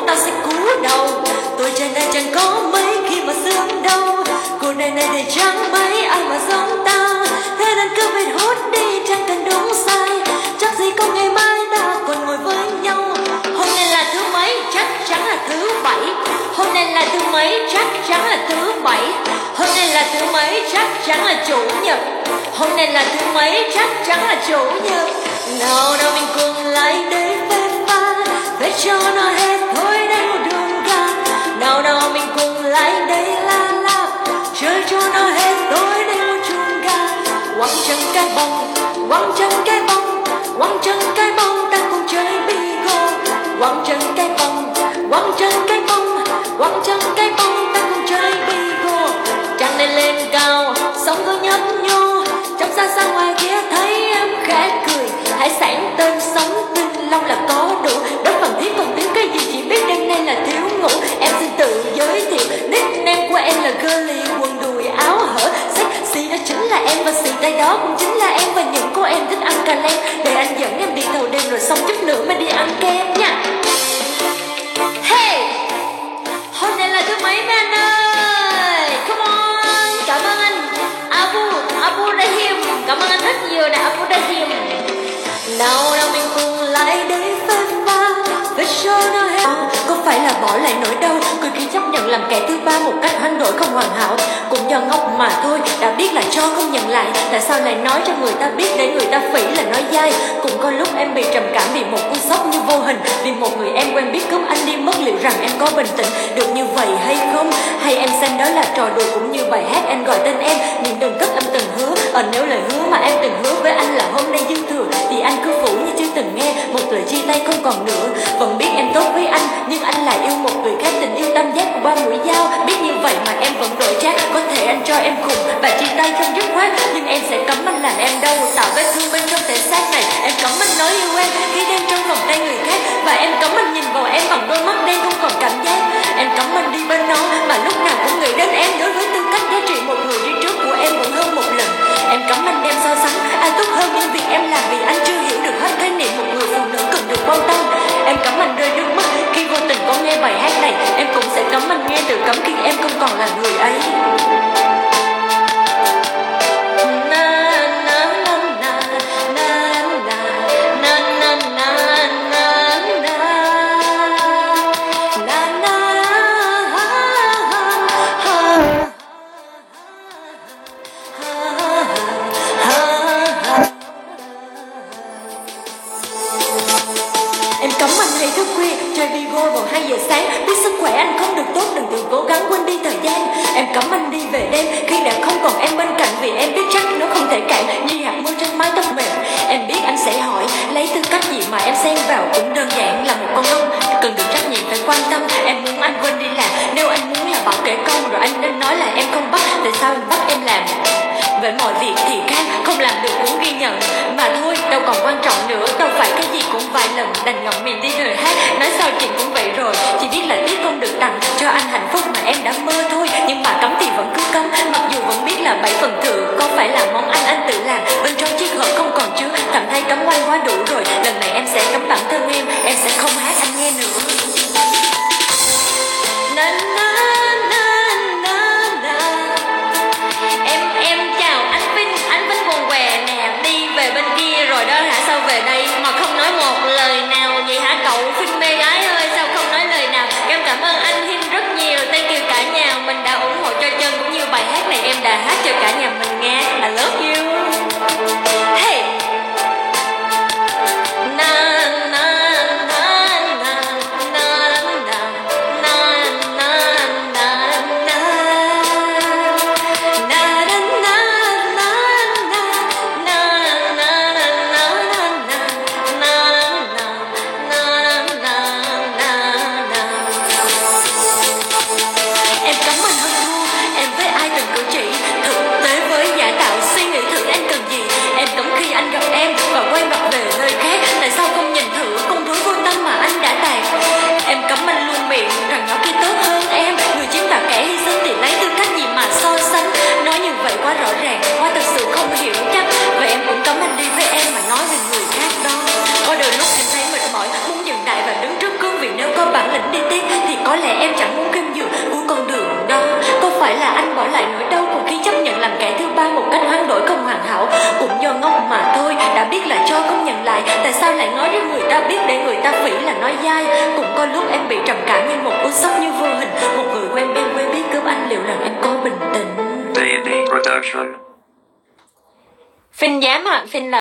tao sẽ cúi đầu. Tôi trên đây chẳng có mấy khi mà sướng đâu. Cuộc đời này thì chẳng mấy ai mà giống tao. Thế nên cứ việc hút đi chẳng cần đúng sai. Chắc gì có ngày mai ta còn ngồi với nhau. Hôm nay là thứ mấy, chắc chắn là thứ bảy. Hôm nay là thứ mấy, chắc chắn là thứ bảy. Hôm nay là thứ mấy, chắc chắn là chủ nhật. Hôm nay là thứ mấy, chắc chắn là chủ nhật. Nào nào mình cùng lại đây phép pha, để cho nó hết thôi đây một đường ca. Nào nào mình cùng lại đây la la, chơi cho nó hết thôi đây một chuông ca. Quăng chân cái bông, quăng chân cái bông, quăng chân cái bông ta cùng chơi bingo. Quăng chân cái bông, quăng chân cái bông, quăng chân cái bông ta cùng chơi bingo. Trăng lên lên cao, sóng cứ nhấp nhô, trong xa xa ngoài kia thấy em khẽ cười. Hãy sáng tên sống tinh long là có đủ. Đó phần thiết còn thiếu cái gì chỉ biết đêm nay là thiếu ngủ. Em xin tự giới thiệu nickname của em là girly, quần đùi áo hở sexy đó chính là em, và xì tay đó cũng chính là em. Và những cô em thích ăn cà lem, để anh dẫn em đi thâu đêm rồi xong chút nữa mới đi ăn kem nha. Hey, hôm nay là thứ mấy mấy anh ơi? Come on, cảm ơn anh Abu Rahim, cảm ơn anh rất nhiều nè Abu Rahim. Nào nào mình cùng lại đây phép pha, để cho nó hết. Có phải là bỏ lại nỗi đau, cười khi chấp nhận làm kẻ thứ ba một cách hoán đổi không hoàn hảo. Cũng do ngốc mà thôi, đã biết là cho không nhận lại. Tại sao lại nói cho người ta biết để người ta phỉ là nói dai. Cũng có lúc em bị trầm cảm vì một cú sốc như vô hình. Vì một người em quen biết cướp anh đi mất, liệu rằng em có bình tĩnh được như vậy hay không? Hay em xem đó là trò đùa cũng như bài hát em gọi tên em. Nhưng đừng cất em từng hứa, nếu lời hứa mà em từng hứa với anh là hôm nay dư thừa, thì anh cứ phủ như chưa từng nghe một lời chia tay không còn nữa. Vẫn biết em tốt với anh, nhưng anh lại yêu một người khác. Tình yêu tam giác của ba mũi dao, biết như vậy mà em vẫn đổi trác. Có thể anh cho em cùng và chia tay không dứt khoát, nhưng em sẽ cấm anh làm em đau, tạo vết thương bên trong thể xác này. Em cấm anh nói yêu em khi đem trong vòng tay người khác, và em cấm anh nhìn vào em bằng đôi mắt đen không còn cảm giác. Em cấm anh đi bên nó mà lúc nào cũng nghĩ đến em. Đối với tư cách giá trị một người đi trước của em vẫn hơn một lần. Em cấm anh đem so sánh ai tốt hơn, nhưng việc em làm vì anh chưa hiểu được hết khái niệm một người phụ nữ cần được quan tâm. Em cấm anh rơi nước mắt khi vô tình có nghe bài hát này. Em cũng sẽ cấm anh nghe từ cấm khi em không còn là người ấy. Em cấm anh hay thức khuya chơi Bigo vào 2 giờ sáng. Biết sức khỏe anh không được tốt, đừng tự cố gắng quên đi thời gian. Em cấm anh đi về đêm khi đã không còn em bên cạnh, vì em biết chắc nó không thể cạn như hạt mưa trên mái tóc mềm. Em biết anh sẽ hỏi lấy tư cách gì mà em xen vào, cũng đơn giản là một con ong cần được trách nhiệm phải quan tâm. Em muốn anh quên đi làm, nếu anh muốn là bảo kể công rồi anh nên nói là em không bắt. Tại sao anh bắt em làm? Vậy mọi việc thì khác, không làm được cũng ghi nhận mà thôi, đâu còn quan trọng nữa. Đâu phải cái gì cũng vài lần, đành ngậm miệng đi lời hát. Nói sao chuyện cũng vậy rồi, chỉ biết là tiếc không được tặng cho anh hạnh phúc mà em đã mơ thôi. Nhưng mà cấm thì vẫn cứ cấm, mặc dù vẫn biết là 7 phần thưởng. Có phải là món ăn anh tự làm, bên trong chiếc hộp không còn chứa. Cảm thấy cấm anh quá đủ rồi, lần này em sẽ cấm bản thân em sẽ không hát anh nghe nữa. Na na na na na. Em chào anh Vinh quần què nè, đi về bên kia rồi đó hả? Sao về đây mà không nói một lời nào vậy hả cậu Vinh mê gái ơi? Sao không nói lời nào? lại nỗi đau cùng khi chấp nhận làm kẻ thứ ba một cách hoán đổi không hoàn hảo. Cũng do ngốc mà thôi, đã biết là cho không nhận lại, tại sao lại nói với người ta biết để người ta phỉ là nói dai. Cũng có lúc em bị trầm cảm như một cú sốc như vô hình, một người quen biết cướp anh, liệu rằng em có bình tĩnh. D&D Production. Phinh dám ạ, Phinh là